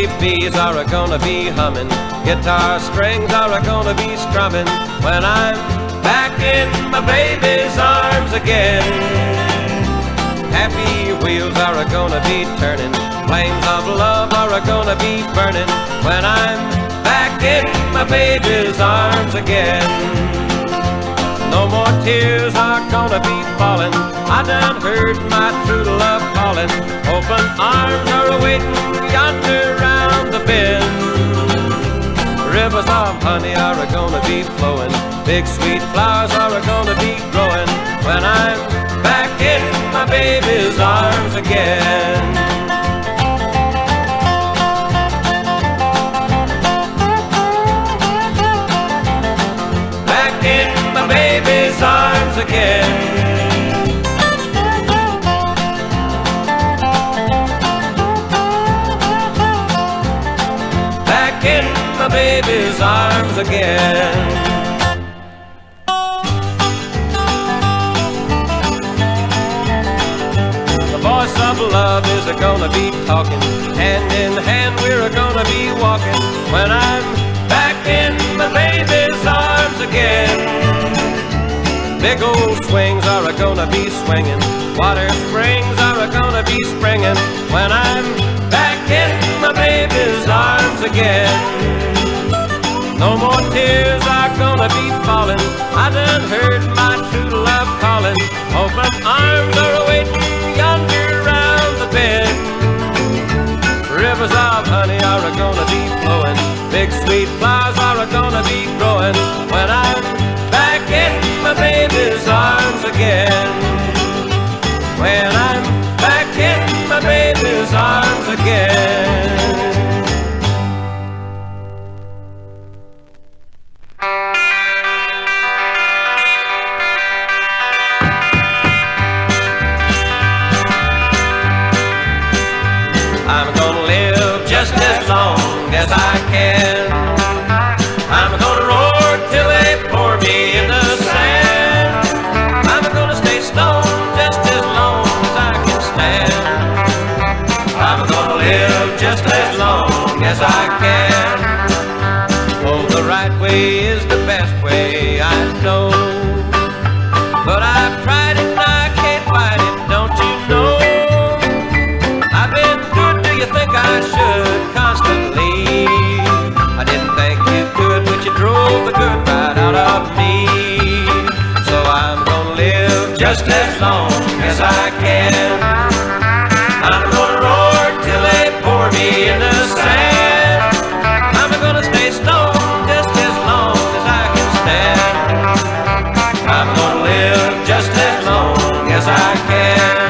Honeybees are gonna be humming, guitar strings are gonna be strumming when I'm back in my baby's arms again. Happy wheels are gonna be turning, flames of love are gonna be burning when I'm back in my baby's arms again. No more tears are gonna be falling, I done heard my true love calling. Open arms are waiting yonder round the bend. Rivers of honey are gonna be flowing, big sweet flowers are gonna be growing when I'm back in my baby's arms again. Baby's arms again. Back in my baby's arms again. The voice of love is gonna be talking, hand in hand we're gonna be walking when I'm back in my baby's arms again. Big old swings are gonna be swinging, water springs are gonna be springing when I'm back in my baby's arms again. No more tears are gonna be falling, I done heard my true love calling. Open arms are waiting yonder round the bend. Rivers of honey are gonna be flowing, big sweet flowers are gonna be growing when I'm back in my baby's arms again. When I'm back in my baby's arms again. I'm gonna live just as long as I can. I'm gonna roar till they pour me in the sand. I'm gonna stay stoned just as long as I can stand. I'm gonna live just as long as I can. Oh, the right way is the best way, I know, but I've tried it and I can't fight it, don't you know? I've been good, do you think I should constantly? I didn't think you could, but you drove the good right out of me. So I'm gonna live just as long as I can. I'm gonna roar till they pour me in the sand. I'm gonna stay stoned just as long as I can stand. I'm gonna live just as long as I can.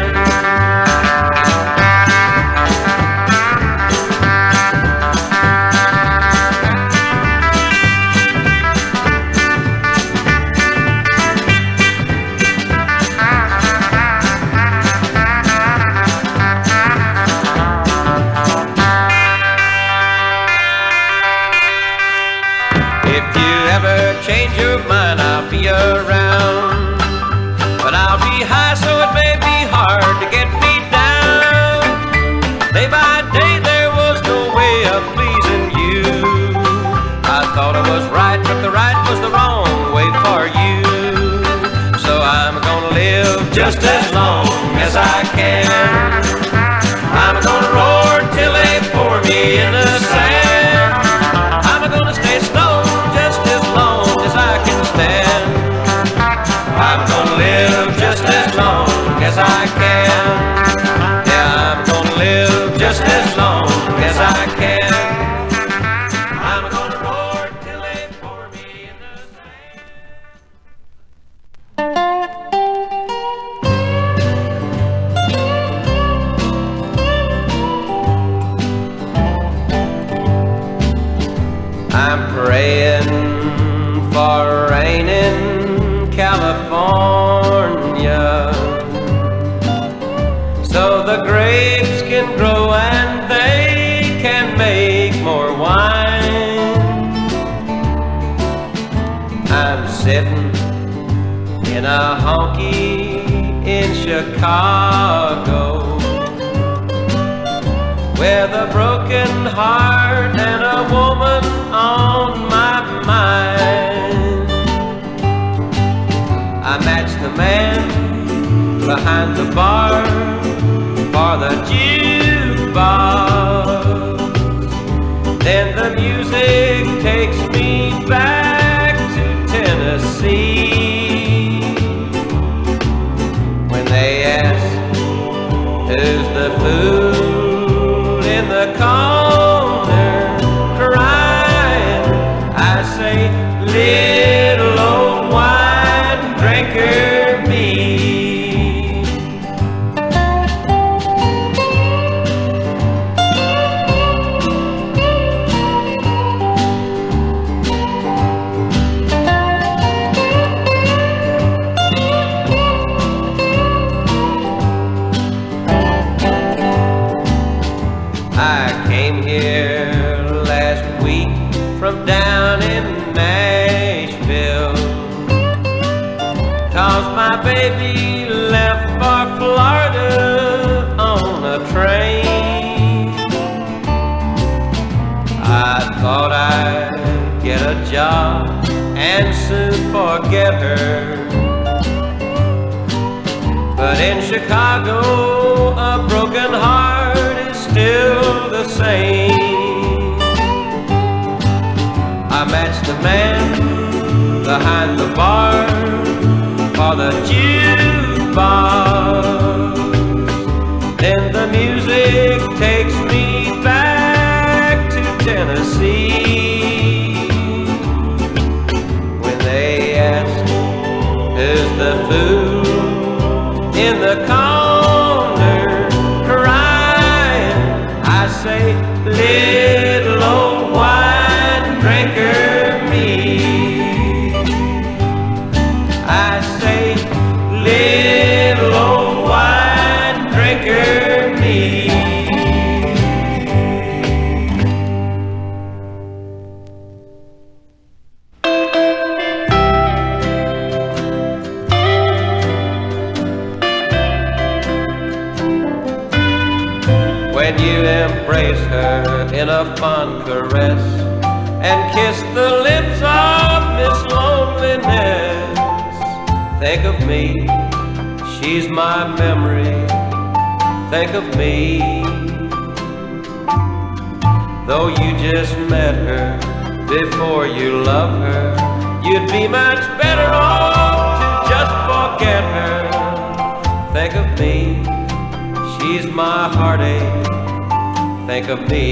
Change your mind, I'll be around, but I'll be high so it may be hard to get me down. Day by day there was no way of pleasing you. I thought I was right, but the right was the wrong way for you. So I'm gonna live just as long as I can. I'm gonna roar till they pour me in the sand. I'm gonna stay stoned just as long as I can stand. I'm gonna live just as long as I can. Yeah, I'm gonna live just as long as I can. I'm gonna roar till they pour me in the sand. I'm praying for rain in California, so the grapes can grow and they can make more wine. I'm sitting in a honky in Chicago, with a broken heart and a woman on my mind. I matched the man behind the bar for the jukebox. Then the music takes me back to Tennessee. When they ask, who's the fool in the corner crying, I say, little old wine drinker me. I came here last week from down in Nashville, 'cause my baby left for Florida on a train. I thought I'd get a job and soon forget her, but in Chicago a broken heart is still the same. I matched the man behind the bar for the jukebox. Then the music takes me back to Tennessee. When they ask, who's the fool in the corner crying, I say, little old wine drinker me. I say, little old wine drinker me. When you embrace her in a fond caress and kiss the lips of Miss Loneliness, think of me, she's my memory, think of me. Though you just met her, before you love her, you'd be much better off to just forget her. Think of me, she's my heartache, think of me.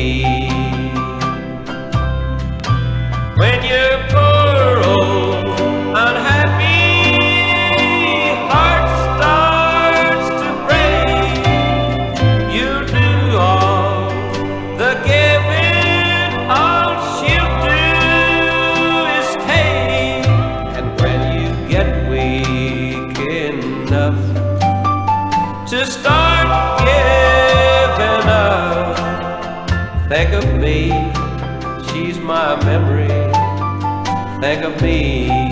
When your poor old unhappy heart starts to break, you do all the giving, all she'll do is take. And when you get weak enough to start giving up, think of me, she's my memory, think of me.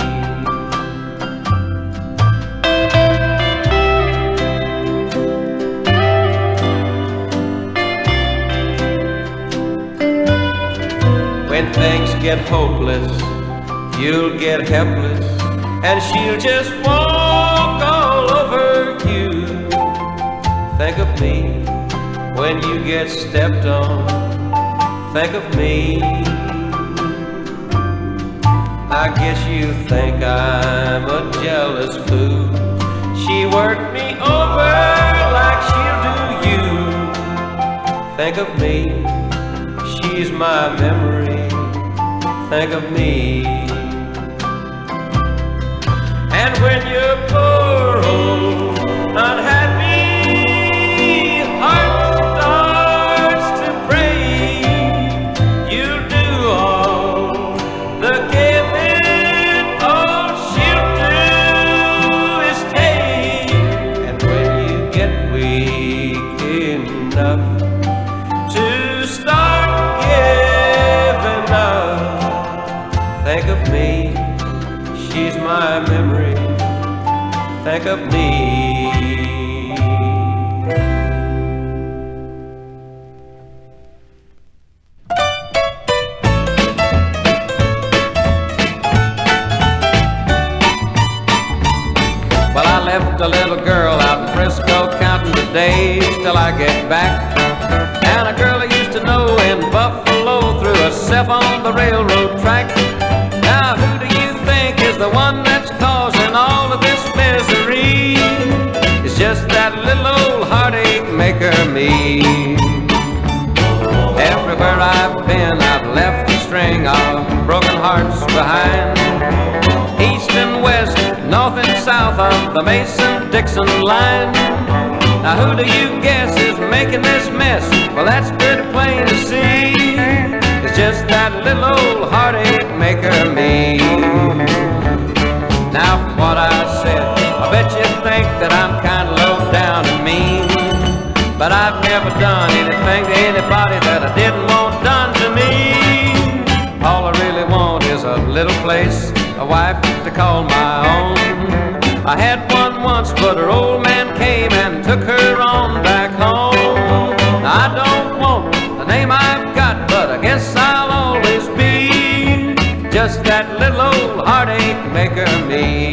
When things get hopeless, you'll get helpless, and she'll just walk all over you. Think of me, when you get stepped on, think of me. I guess you think I'm a jealous fool. She worked me over like she'll do you. Think of me, she's my memory, think of me. And when your poor old unhappy heart starts to break, you do all the giving, all she'll do is take. And when you get weak enough to start giving up, think of me, she's my memory, think of me. out in Frisco counting the days till I get back. And a girl I used to know in Buffalo threw herself on the railroad track. Now who do you think is the one that's causing all of this misery? It's just that little old heartache maker me. Everywhere I've been, I've left a string of broken hearts behind. East and west, north and south of the Mason-Dixon line. Now who do you guess is making this mess? Well, that's pretty plain to see. It's just that little old heartache maker me. Now from what I said, I bet you think that I'm kinda low down and mean. But I've never done anything to anybody that I didn't want done to me. All I really want is a little place, a wife to call my own. I had one once, but her old man came and took her on back home. I don't want the name I've got, but I guess I'll always be just that little old heartache maker me.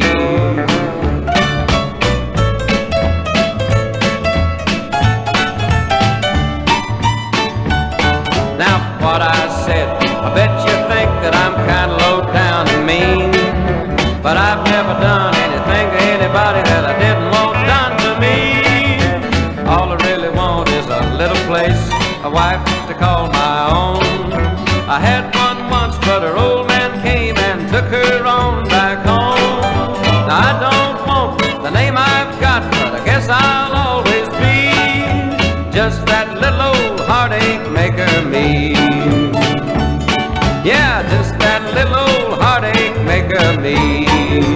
Now what I said, I bet you think that I'm kinda low down and mean. But I've never done anything to anybody that I didn't want done to me. All I really want is a little place, a wife to call my own. I had one once, but her old man came and took her on back home. Now I don't want the name I've got, but I guess I'll always be just that little old heartache maker me. Yeah, just that little old heartache maker me.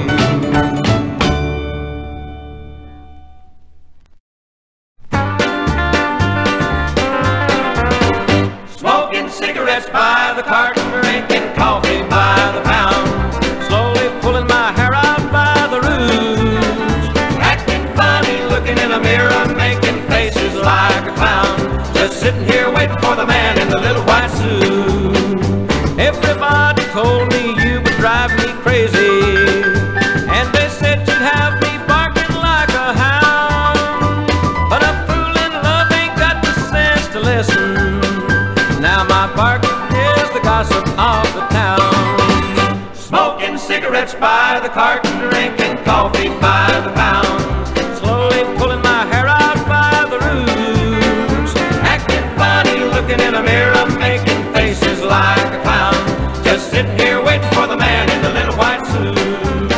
Smoking cigarettes by the carton, drinking coffee by the pound, slowly pulling my hair out by the roots, acting funny, looking in a mirror, making faces like a clown, just sitting here waiting for the man in the little white suit. Everybody told me you would drive me crazy, and they said you'd have me barking like a hound. But a fool in love ain't got the sense to listen. Now my barking is the gossip of the town. Smoking cigarettes by the carton, drinking coffee by the pound, slowly pulling my hair out by the roots, acting funny, looking in a mirror, making faces like a clown, just sitting here waiting for the man in the little white suit.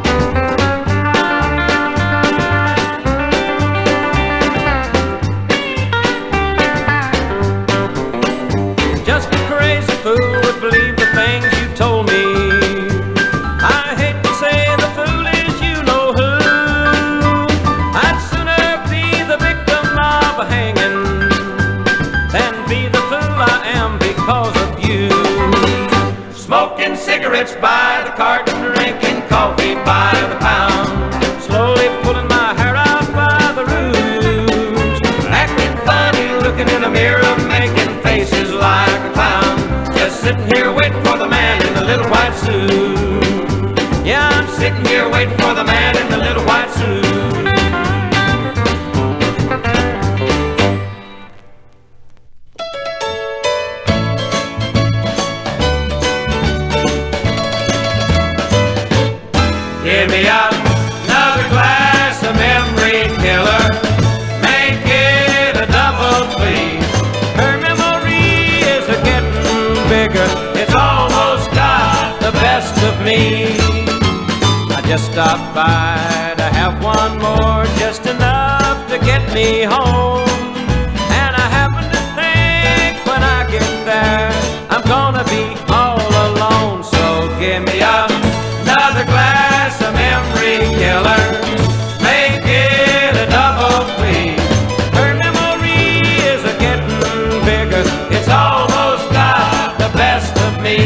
Just a crazy fool would believe the things you told me. I hate to say the fool is you know who. I'd sooner be the victim of a hanging than be the fool I am because of you. Smoking cigarettes by the carton, drinking coffee by the pound, slowly pulling my hair out by the roots, acting funny, looking in a mirror, making faces like a clown, just sitting here waiting for the man in the little white suit. Yeah, I'm sitting here waiting for the man in the little white suit. Give me another glass of memory killer, make it a double, please. Her memory is a-getting bigger, it's almost got the best of me. I just stopped by to have one more, just enough to get me home. And I happen to think when I get there, I'm gonna be all alone. So give me another glass of memory killer, make it a double, please. Her memory is a-getting bigger, it's almost got the best of me.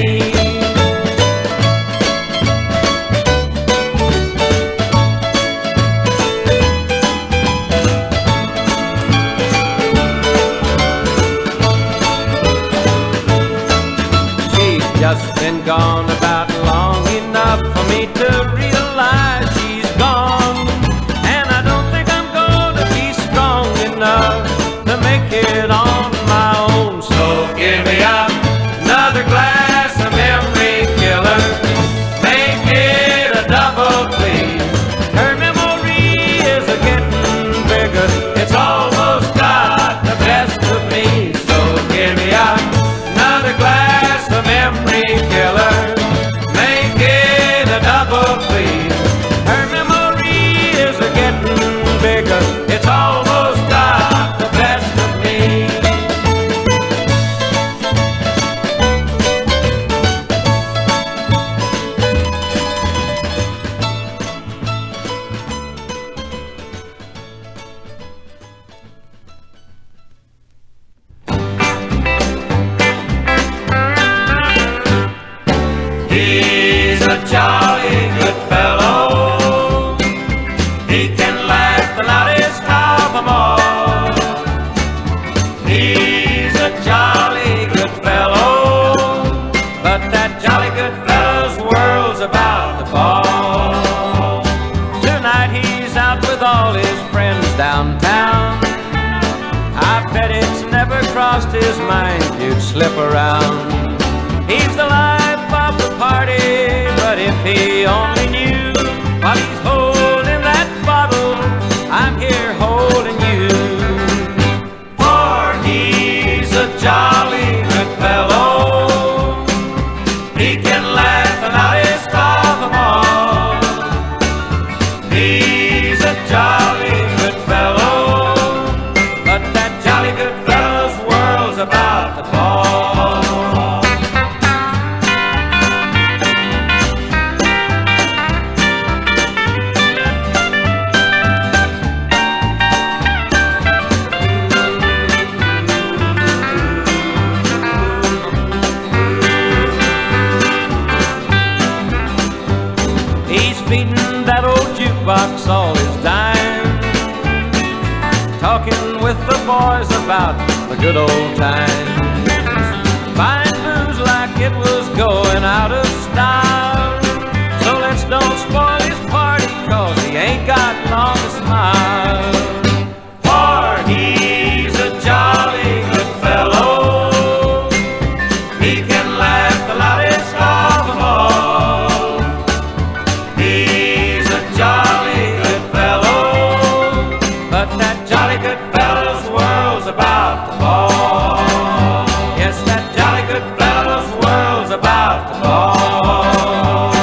downtown. I bet it's never crossed his mind you'd slip around. He's the life of the party, but if he only knew while he's holding that bottle, I'm here holding you. For he's a jolly good fellow, he can laugh the loudest of them all. He's a jolly good fellow, but that jolly good fellow's world's about to fall. Feeding that old jukebox all his dime, talking with the boys about the good old times. Buying booze like it was going out of style. So let's don't spoil his party, cause he ain't got long to smile. For he's a jolly good fellow, he can laugh the loudest of them all. He's a jolly good fellow, but that jolly good fellow's world's about to fall. Yes, that jolly good fellow's world's about to fall.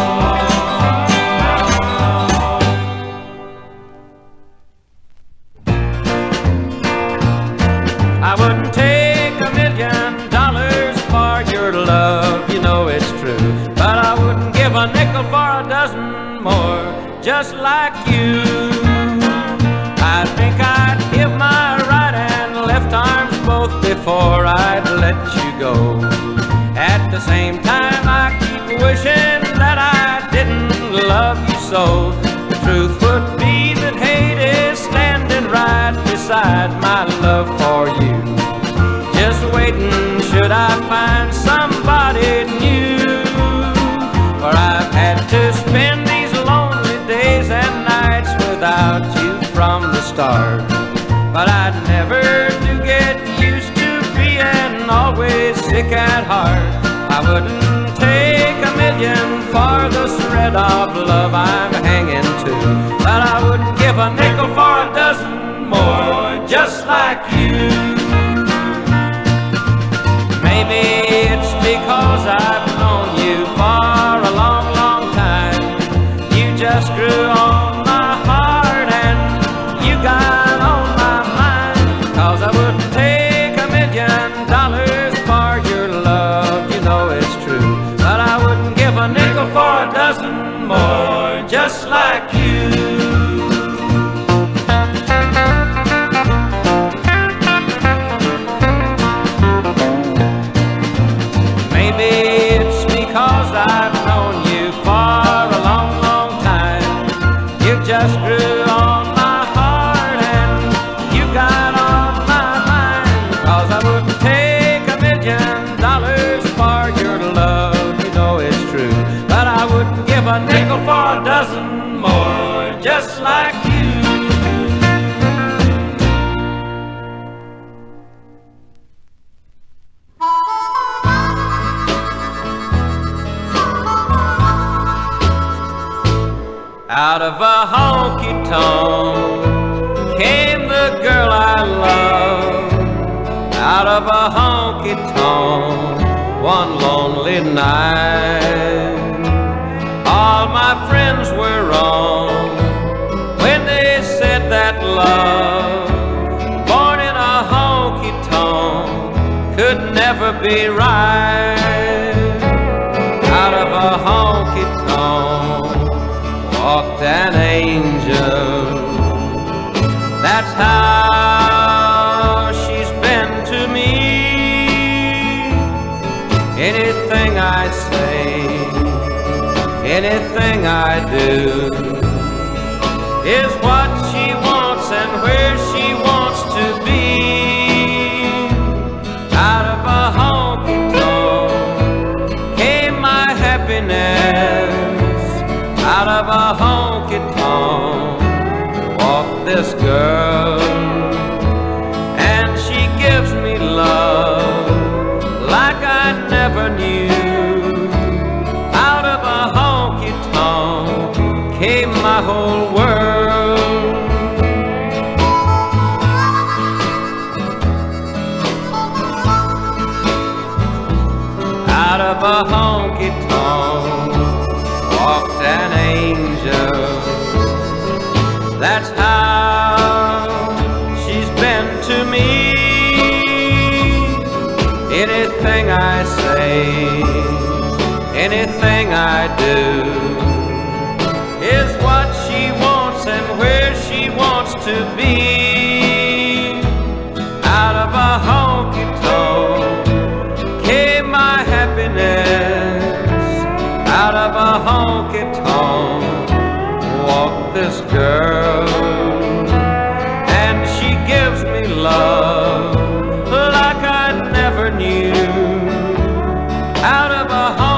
I wouldn't take $1 million for your love, you know it's true, but I wouldn't give a nickel for a dozen more just like you. I think I'd give my right and left arms both before I'd let you go. At the same time I keep wishing that I didn't love you so. The truth would be that hate is standing right beside my love for you, just waiting should I find somebody new. For I've had to spend these lonely days and nights without you from the start, but I'd never do get used to being always sick at heart. I wouldn't take $1 million for the thread of love I'm hanging to, but I wouldn't give a nickel for a dozen more just like you. Maybe it's because I've known you for a long, long time. You just grew on my heart and you got on my mind. Cause I wouldn't take $1 million for your love, you know it's true, but I wouldn't give a nickel for a dozen more just like you. Maybe it's because I've known you for a long, long time. You just grew on my heart and you got on my mind. Cause I wouldn't take $1 million for your love, you know it's true, but I wouldn't give a nickel for a dozen more just like you. Out of a honky-tonk came the girl I love. Out of a honky-tonk one lonely night. All my friends were wrong when they said that love born in a honky-tonk could never be right. Out of a honky-tonk walked an angel. That's how she's been to me. Anything I say, anything I do is what she wants and where she wants to be. Out of a honky-tonk came my happiness. Out of a honky-tonk walked this girl. a honky-tonk walked an angel. That's how she's been to me. Anything I say, anything I do is what she wants and where she wants to be. Out of a honky-tonk came my happiness. Out of a honky-tonk walked this girl, and she gives me love like I never knew. Out of a